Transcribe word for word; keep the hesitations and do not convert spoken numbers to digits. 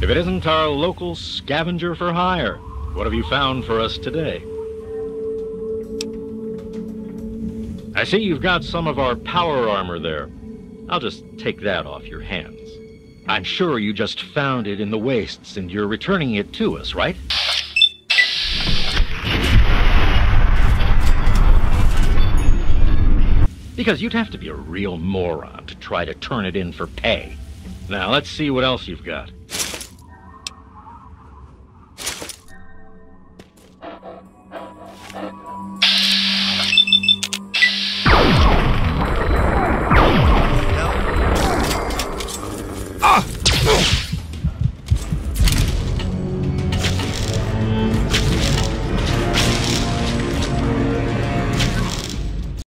If it isn't our local scavenger for hire, what have you found for us today? I see you've got some of our power armor there. I'll just take that off your hands. I'm sure you just found it in the wastes and you're returning it to us, right? Because you'd have to be a real moron to try to turn it in for pay. Now, let's see what else you've got.